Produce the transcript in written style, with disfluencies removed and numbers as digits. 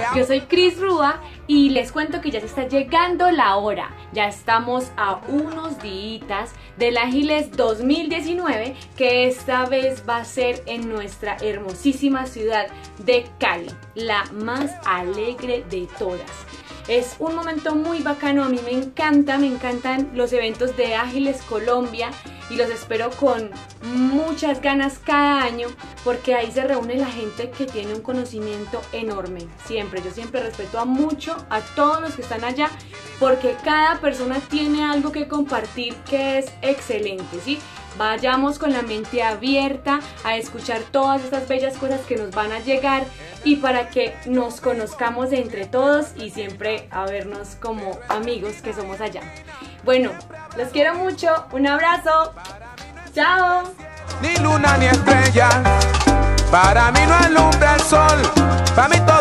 Yo soy Cris Rúa y les cuento que ya se está llegando la hora. Ya estamos a unos días del Ágiles 2019, que esta vez va a ser en nuestra hermosísima ciudad de Cali, la más alegre de todas. Es un momento muy bacano, a mí me encantan los eventos de Ágiles Colombia y los espero con muchas ganas cada año porque ahí se reúne la gente que tiene un conocimiento enorme. Yo siempre respeto mucho a todos los que están allá porque cada persona tiene algo que compartir que es excelente, ¿sí? Vayamos con la mente abierta a escuchar todas estas bellas cosas que nos van a llegar y para que nos conozcamos entre todos y siempre a vernos como amigos que somos allá. Bueno, los quiero mucho, un abrazo, chao. Ni luna ni estrella, para mí no alumbra el sol, para mí todo